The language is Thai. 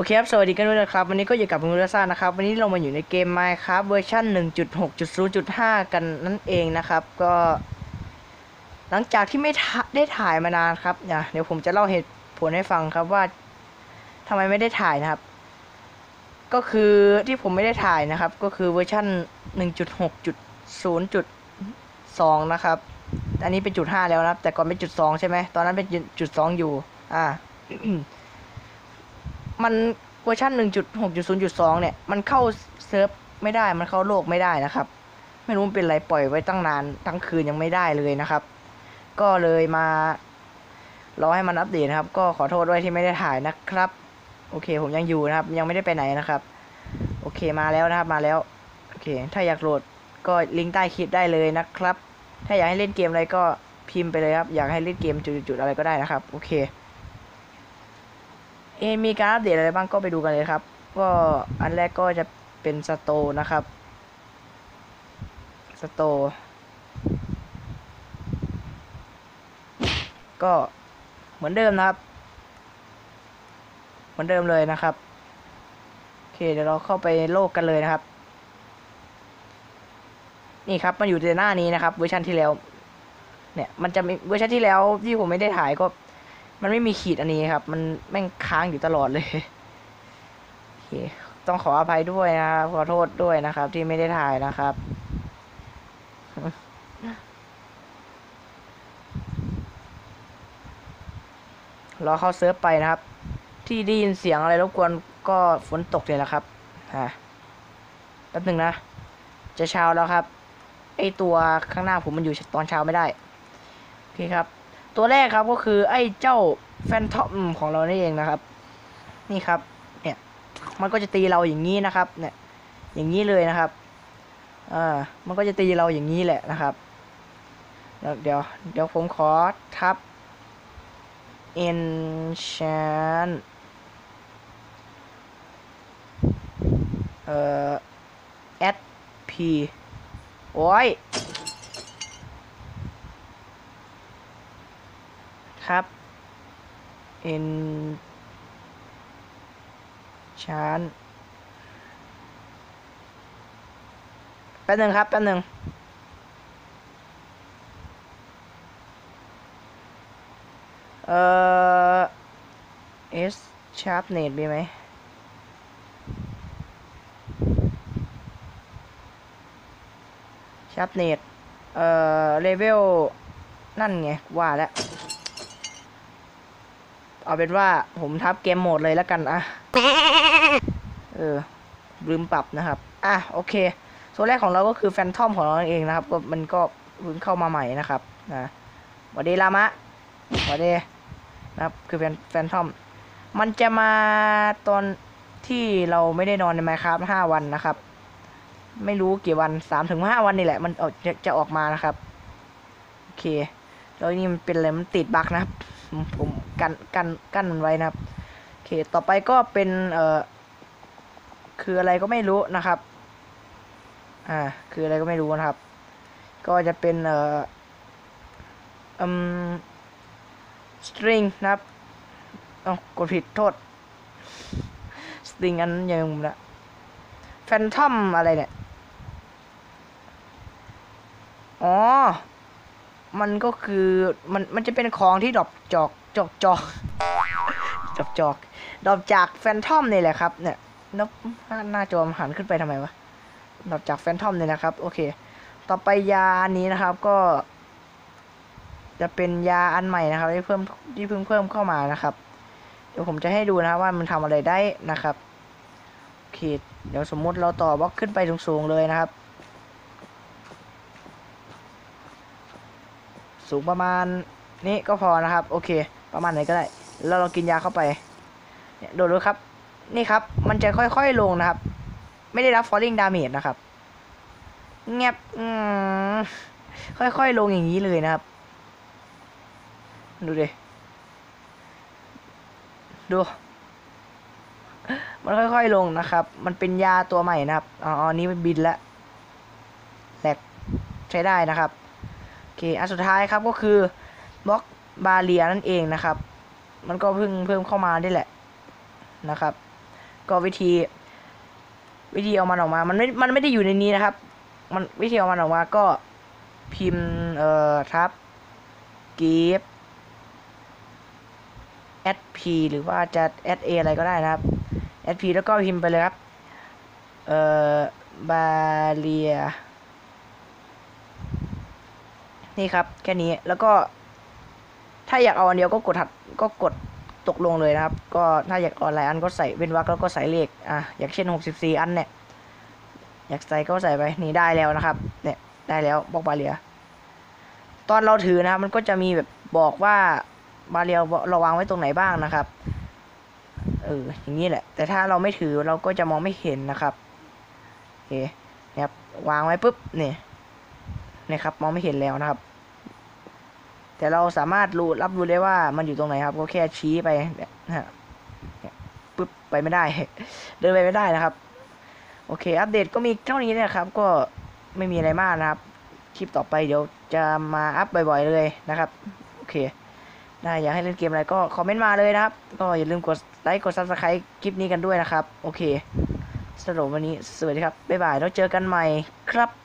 เคครับสวัสดีกันด้วยนะครับวันนี้ก็อยู่กับผมราซ่านะครับวันนี้เรามาอยู่ในเกม Minecraft เวอร์ชัน 1.6.0.5 กันนั่นเองนะครับก็หลังจากที่ไม่ได้ถ่ายมานานครับเดี๋ยวผมจะเล่าเหตุผลให้ฟังครับว่าทำไมไม่ได้ถ่ายนะครับก็คือที่ผมไม่ได้ถ่ายนะครับก็คือเวอร์ชัน 1.6.0.2 นะครับอันนี้เป็นจุด5แล้วนะครับแต่ก่อนเป็นจุด2ใช่ไหมตอนนั้นเป็นจุด2อยู่มันเวอร์ชัน 1.6.0.2 เนี่ยมันเข้าเซิร์ฟไม่ได้มันเข้าโลกไม่ได้นะครับไม่รู้มันเป็นไรปล่อยไว้ตั้งนานทั้งคืนยังไม่ได้เลยนะครับก็เลยมารอให้มันอัปเดตนะครับก็ขอโทษด้วยที่ไม่ได้ถ่ายนะครับโอเคผมยังอยู่นะครับยังไม่ได้ไปไหนนะครับโอเคมาแล้วนะครับมาแล้วโอเคถ้าอยากโหลดก็ลิงก์ใต้คลิปได้เลยนะครับถ้าอยากให้เล่นเกมอะไรก็พิมพ์ไปเลยครับอยากให้เล่นเกมจุดๆอะไรก็ได้นะครับโอเคมีการอัปเดตอะไรบ้างก็ไปดูกันเลยครับก็อันแรกก็จะเป็นสโตร์นะครับสโตร์ก็เหมือนเดิมนะครับเหมือนเดิมเลยนะครับโอเคเดี๋ยวเราเข้าไปโลกกันเลยนะครับนี่ครับมันอยู่ในหน้านี้นะครับเวอร์ชันที่แล้วเนี่ยมันจะมีเวอร์ชันที่แล้วที่ผมไม่ได้ถ่ายก็มันไม่มีขีดอันนี้ครับมันแม่งค้างอยู่ตลอดเลยโอเคต้องขออภัยด้วยนะครับขอโทษด้วยนะครับที่ไม่ได้ถ่ายนะครับรอเข้าเซิร์ฟไปนะครับที่ได้ยินเสียงอะไรรบกวนก็ฝนตกเลยแหละครับแป๊บหนึ่งนะจะเช้าแล้วครับไอตัวข้างหน้าผมมันอยู่ตอนเช้าไม่ได้โอเคครับตัวแรกครับก็คือไอ้เจ้าแฟนทอมของเรานี่เองนะครับนี่ครับเนี่ยมันก็จะตีเราอย่างนี้นะครับเนี่ยอย่างนี้เลยนะครับมันก็จะตีเราอย่างนี้แหละนะครับเดี๋ยวผมขอทับ enchant add p โอ้ยครับ enchant แป๊บนึงครับแป๊บนึงs sharpness มีไหมชับเนตเลเวลนั่นไงว่าแล้วเอาเป็นว่าผมทับเกมโหมดเลยแล้วกันลืมปรับนะครับโอเคส่วนแรกของเราก็คือแฟนทอมของเราเองนะครับก็มันก็เพิ่งเข้ามาใหม่นะครับสวัสดีลามะสวัสดีนะครับคือแฟนทอมมันจะมาตอนที่เราไม่ได้นอนใน Minecraft 5 วันนะครับไม่รู้กี่วัน 3-5 วันนี่แหละมันจะออกมานะครับโอเคแล้วนี่มันเป็นอะไรมันติดบั๊กนะครับผมกั้นมันไว้นะครับโอเคต่อไปก็เป็นคืออะไรก็ไม่รู้นะครับคืออะไรก็ไม่รู้นะครับก็จะเป็นstring นะครับกดผิดโทษ string อันยังละแฟนทอมอะไรเนี่ยมันก็คือมันจะเป็นของที่ดรอปจอกดรอปจากแฟนทอมนี่แหละครับเนี่ยนกหน้าจอมหันขึ้นไปทำไมวะดรอปจากแฟนทอมนี่นะครับโอเคต่อไปยาอันนี้นะครับก็จะเป็นยาอันใหม่นะครับที่เพิ่งเพิ่มเข้ามานะครับเดี๋ยวผมจะให้ดูนะครับว่ามันทำอะไรได้นะครับโอเคเดี๋ยวสมมุติเราต่อบล็อกขึ้นไปสูงๆเลยนะครับสูงประมาณนี้ก็พอนะครับโอเคประมาณไหนก็ได้แล้วเรากินยาเข้าไปเนี่ยดูครับนี่ครับมันจะค่อยๆลงนะครับไม่ได้รับ falling damage นะครับเงียบค่อยๆลงอย่างนี้เลยนะครับดูดิดูมันค่อยๆลงนะครับมันเป็นยาตัวใหม่นะครับนี้มันบินแล้วแหลกใช้ได้นะครับโอเคอันสุดท้ายครับก็คือบล็อกบาเรียนั่นเองนะครับมันก็เพิ่มเข้ามาได้แหละนะครับก็วิธีเอามันออกมามันไม่ได้อยู่ในนี้นะครับมันวิธีเอามันออกมาก็พิมพ์ทับ give add p หรือว่าจะ add a อะไรก็ได้นะครับ add p แล้วก็พิมพ์ไปเลยครับbarrier นี่ครับแค่นี้แล้วก็ถ้าอยากเอาอันเดียวก็กดตกลงเลยนะครับก็ถ้าอยากเอาหลายอันก็ใส่เว้นวรรคแล้วก็ใส่เลขอย่างเช่น64อันเนี่ยอยากใส่ก็ใส่ไปนี่ได้แล้วนะครับเนี่ยได้แล้วบล็อกบาเรียตอนเราถือนะครับมันก็จะมีแบบบอกว่าบาเรียเราวางไว้ตรงไหนบ้างนะครับอย่างนี้แหละแต่ถ้าเราไม่ถือเราก็จะมองไม่เห็นนะครับโอเคนะครับวางไว้ปุ๊บนี่ครับมองไม่เห็นแล้วนะครับแต่เราสามารถรับรู้ได้ว่ามันอยู่ตรงไหนครับก็แค่ชี้ไปเนี่ยนะฮะปุ๊บไปไม่ได้ เดินไปไม่ได้นะครับโอเคอัปเดตก็มีเท่านี้นะครับก็ไม่มีอะไรมากนะครับคลิปต่อไปเดี๋ยวจะมาอัพบ่อยๆเลยนะครับโอเคอยากให้เล่นเกมอะไรก็คอมเมนต์มาเลยนะครับก็อย่าลืมกดไลค์กด Subscribe คลิปนี้กันด้วยนะครับโอเคสำหรับวันนี้สวัสดีครับบ๊ายบายแล้วเจอกันใหม่ครับ